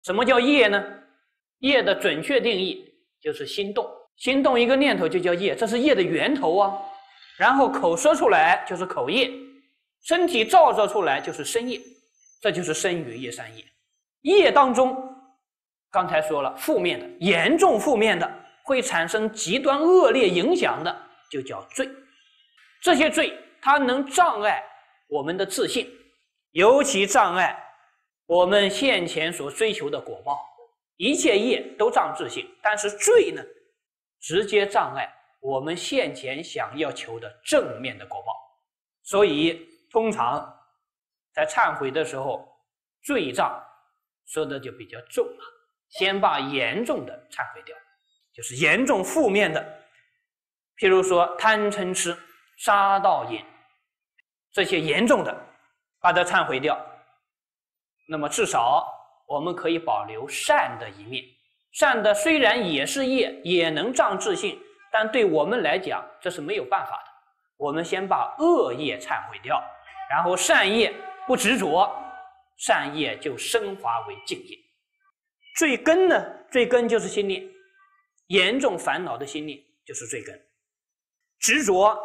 什么叫业呢？业的准确定义就是心动，心动一个念头就叫业，这是业的源头啊。然后口说出来就是口业，身体造作出来就是身业，这就是身语业三业。业当中，刚才说了，负面的、严重负面的，会产生极端恶劣影响的，就叫罪。这些罪它能障碍我们的自信，尤其障碍我们现前所追求的果报。一切业都障自信，但是罪呢，直接障碍我们现前想要求的正面的果报。所以通常在忏悔的时候，罪障说的就比较重了，先把严重的忏悔掉，就是严重负面的，譬如说贪嗔痴、杀盗淫，这些严重的把它忏悔掉，那么至少我们可以保留善的一面。善的虽然也是业，也能障自信，但对我们来讲这是没有办法的。我们先把恶业忏悔掉，然后善业不执着，善业就升华为净业。罪根呢？罪根就是心念，严重烦恼的心念就是罪根。执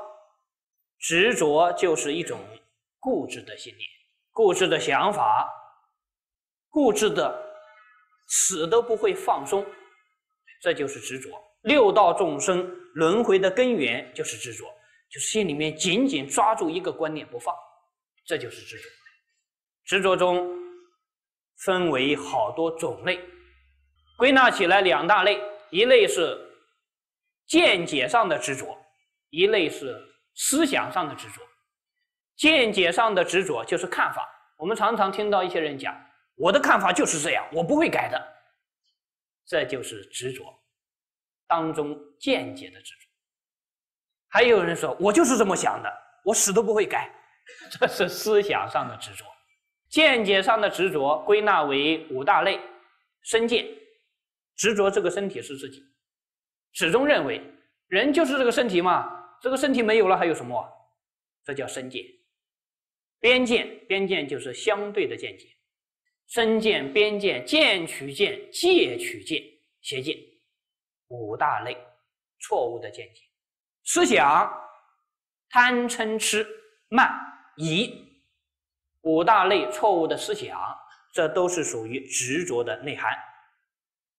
着就是一种固执的心念，固执的想法，固执的死都不会放松，这就是执着。六道众生轮回的根源就是执着，就是心里面紧紧抓住一个观念不放，这就是执着。执着中分为好多种类，归纳起来两大类，一类是见解上的执着，一类是思想上的执着。见解上的执着就是看法，我们常常听到一些人讲，我的看法就是这样，我不会改的，这就是执着当中见解的执着。还有人说，我就是这么想的，我死都不会改，这是思想上的执着。见解上的执着归纳为五大类：身见，执着这个身体是自己，始终认为人就是这个身体嘛，这个身体没有了还有什么？这叫身见。边见，边见就是相对的见解，身见、边见、见取见、戒取见、邪见，五大类错误的见解。思想，贪嗔痴慢疑，五大类错误的思想，这都是属于执着的内涵。